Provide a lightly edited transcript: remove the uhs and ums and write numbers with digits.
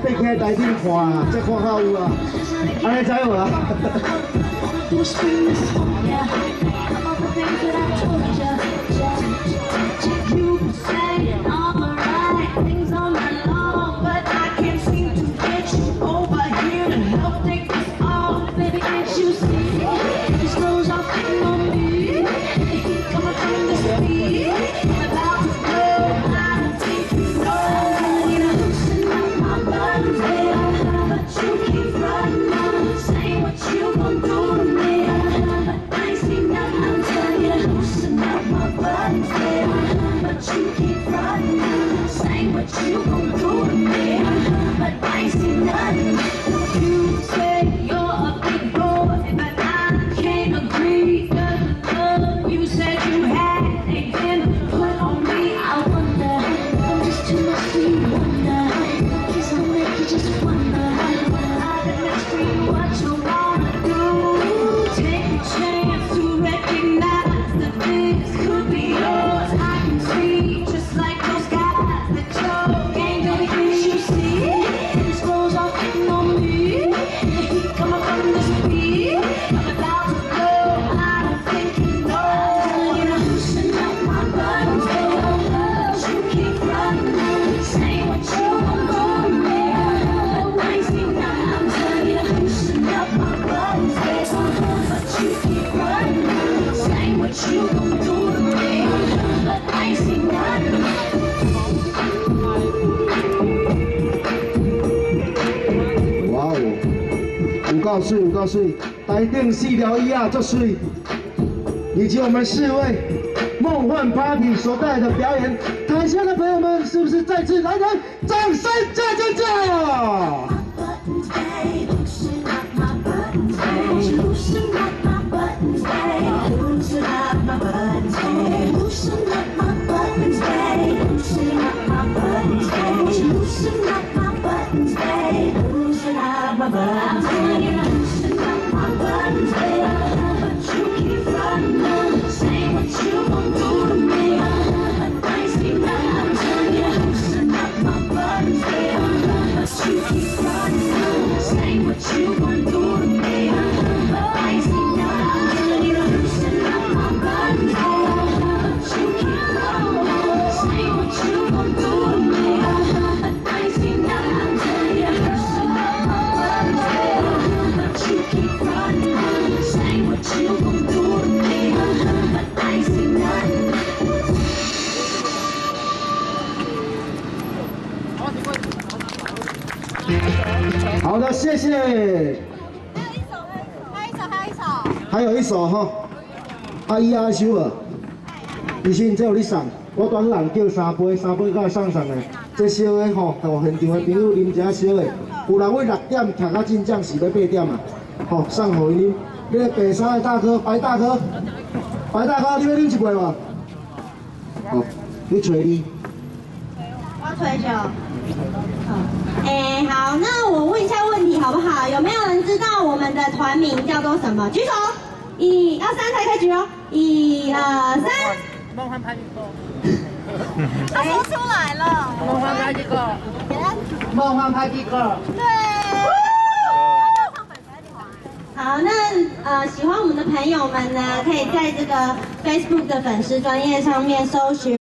爬起来台顶看啊，才看到有啊，安尼知有啊？有够水，台顶4条椅啊，足水，以及我们4位梦幻 Party 所带来的表演，台下的朋友们是不是再次来点掌声加加加！好的，谢谢。还有一首哈，阿姨阿修啊，医生这有你送，我专人叫3杯甲送的。这烧的吼，互现场的朋友啉一烧的，有人要6点徛到真正是要8点啊，吼送互伊啉。那个白衫的大哥，白大哥，你要啉一杯无？好，你找你。 我吹酒。好，那我问一下问题好不好？有没有人知道我们的团名叫做什么？举手！1、2、3才开举哦！1、2、3。 梦幻派对歌。他说出来了。梦幻派对歌。梦幻派对歌。 对。好，那喜欢我们的朋友们呢，可以在这个 Facebook 的粉丝专页上面搜寻。